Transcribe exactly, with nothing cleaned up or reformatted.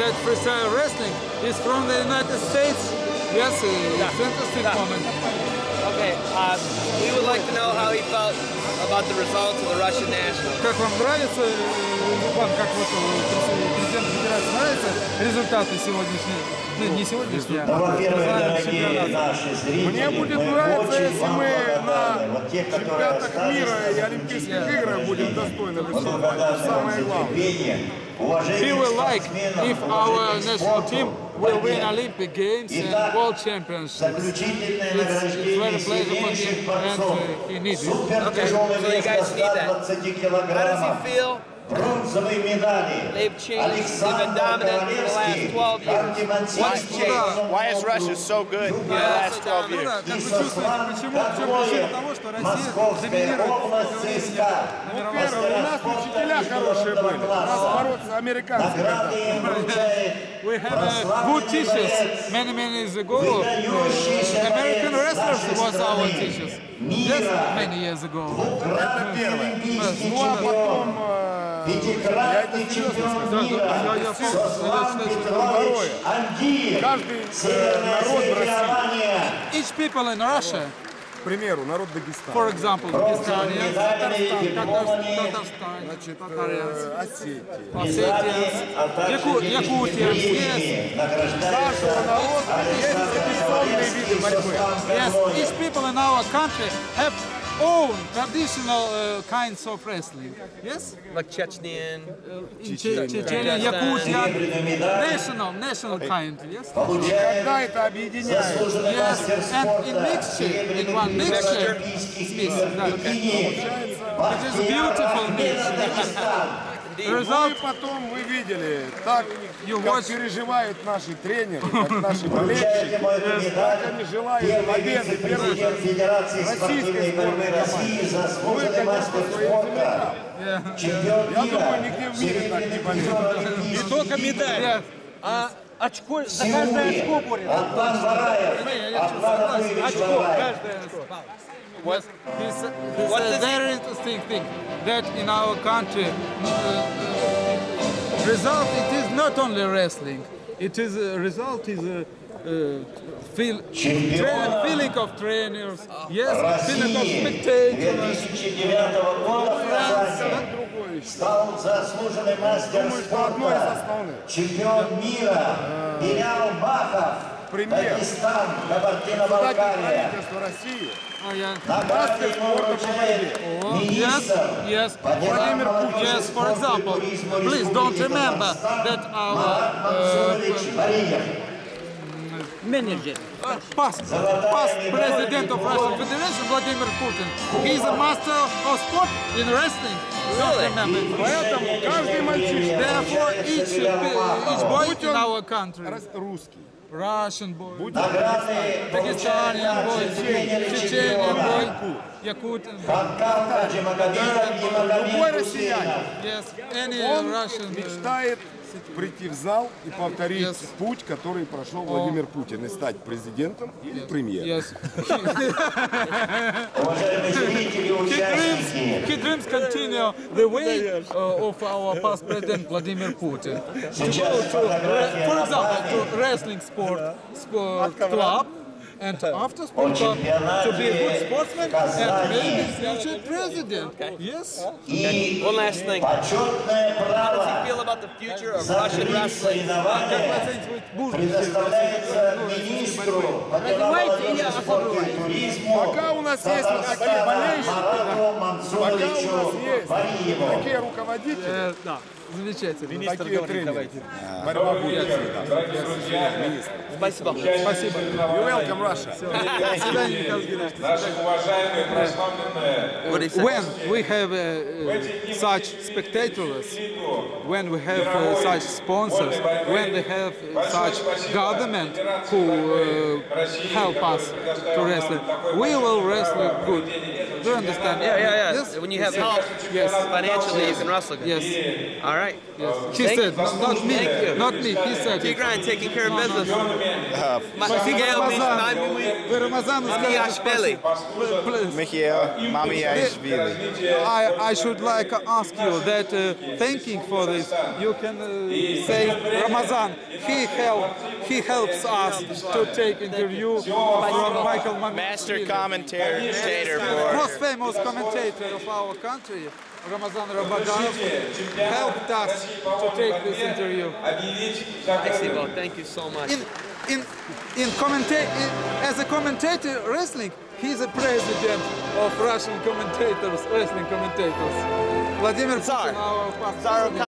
that freestyle wrestling is from the United States. Yes, uh, Yeah. it's interesting Yeah. moment. Okay, uh, we would like to know how he felt about the results of the Russian national. Как вам нравится, э, вам, как вот э, президент Федерации, нравятся результаты сегодняшние? Ну, не сегодняшние, Ну, а во-первых, национального дорогие чемпионата. наши зрители, Мне будет мы нравиться, очень если вам мы благодарны. на Вот те, которые чемпионатах остались, мира и мы Олимпийских Yeah. играх будем достойно мы выступать. благодарны Это вам самое за главное. терпение, уважение We к will like спортсменам, if our уважение к national спорту, team will win борьбе. Olympic Games and Итак, World Championships. заключительное It's, it's very награждение pleasure for сильнейших him and борцов. uh, he needs it. Супертяжелый Okay, so you вес guys до need ста that. двадцати How does килограммов. he feel? Бронзовые медали. They've changed. They've been Александр dominant for the last Ковалевский, twelve years. Харки Мансийский, What's changed? Why is Russia so good in the last twelve Ну years? да, как вы И чувствуете, Сослан почему, в чем Кадроев, причина того, что Россия Московская доминирует область, в это ЦСКА. время на Первое, у нас учителя хорошие были. У нас бороться американцы. Награды им вручает We had uh, good teachers many, many years ago. Uh, American wrestlers was our teachers. Yes, many years ago. Это первое. Ну а потом, э, я это серьезно сказал, Я- я- Сослан Петрович Андиев. каждый э, Северное народ в России, соревнование. Each people in Russia, к примеру, народ for Дагестана, example, Бронзовые Dagestanians, медали Татарстан, дипломами Татарстан, значит, Татарстан, э, Осетии. Ossetians, а также Яку- Yakutians, yes. премии награждаются Есть традиционные виды борьбы. Yes, each people in our country have own traditional uh, kinds of wrestling. Yes? Like Chechenian. In Che- Chechnya, Yakutia, national, national kind, yes? получает Когда это объединяет, заслуженный Yes, мастер and in спорта, mixture, in one серебряный призер mixture, Олимпийских смесь, игр да. в Пекине, It is a beautiful mix. Дагестан. ну и Result, потом вы видели, так You как watch- переживают наши тренеры, как наши Вручайте болельщики, ему эту медаль. как они желают Первый победы, первый вице-президент Федерации спортивной российской борьбы сборной России, команды. заслуженный Вы, мастер конечно, своим спорта, yeah. чемпион Я мира, думаю, нигде в мире так не серебряный болеют. призер Олимпийских Не только медаль, Yes. а очко, за Сеуле. каждое очко борется. Атлан Вараев, Атлан Анатольевич Очко, Вараев. каждое очко. What? This, this What is does a very interesting thing that in our country, uh, uh, result it is not only wrestling. It is a result is a uh, feel, tra- feeling of trainers, yes, feeling of России spectators. две тысячи девятого года в Казани Другое еще. стал заслуженный мастер Думаю, что одно из спорта, основных. чемпион мира Белял Бахов, Пример. Дагестан, Председатель Кабардино-Балкария. правительства России. Oh, yeah. Награды ему вручает Oh, yes, министр yes. по делам молодежи, Yes, for спорта и example, туризма please don't Республики remember Татарстан that our Марат Мансурович Вариев. Менеджер. past, past president of Russian Federation, Vladimir Putin. He is a master of sport in wrestling. Don't remember. Поэтому каждый мальчишка, Therefore, each, uh, each boy in our country, рас- русский, Russian boy, Награды Dagestanian boy, тренеры Chechenian boy, чемпиона. Yakutian, Фанкан Таджимагомедов и любой Магомед россиянин, Гусейнов. yes, any он Russian. uh, мечтает прийти в зал и повторить Yes. путь, который прошел Владимир Путин, и стать президентом или премьером. Yes. Уважаемые зрители и He dreams, участники, he dreams continue the way uh, of our past president Vladimir Putin. To сейчас go to, фотография for на example, память to wrestling sport, sport club, and after sport О club to be a good чемпионате sportsman and Казани. maybe future president. Yes. и One last thing. почетное How does право he feel about the future of за Russian три wrestling? соревнования предоставляется министру по делам молодежи, спорта и туризму Пока у нас есть вот такие Татарстана болельщики, Марату пока у Мансуровичу нас есть Вариеву. такие руководители, Э, да, замечательно. такие тренеры, борьба будет всегда. Министр. Спасибо. Спасибо. You welcome Russia. До свидания, Михаил Геннадьевич. Наших уважаемых прославленные What do you say? When we have uh, uh, such spectators, when we have uh, such sponsors, when we have uh, such government who uh, help us to wrestle, we will wrestle good. Do you understand? Yeah, yeah, yeah. Yes? When you have help Yes. financially, you can wrestle good. Yes. All right. Yes. He Thank said, you. not, not me. Thank you. Not me. He said. it. Tigran taking care of business. Ma- Рамазан, Miguel, ми- ви Рамазану скажете Мамиашвили. спасибо. Please. Michael Mamiashvili. I, I should like ask you that uh, thanking for this, you can uh, say Ramazan, he help, he helps us to take interview from Michael Mamiashvili. Master commentator for Most famous commentator of our country, Ramazan Rabaganov, helped us to take this interview. Спасибо. Thank you so much. In in in commenta- in, as a commentator wrestling, he's a president of Russian commentators, wrestling commentators. Vladimir Tsar. Putin, our past Tsar of president.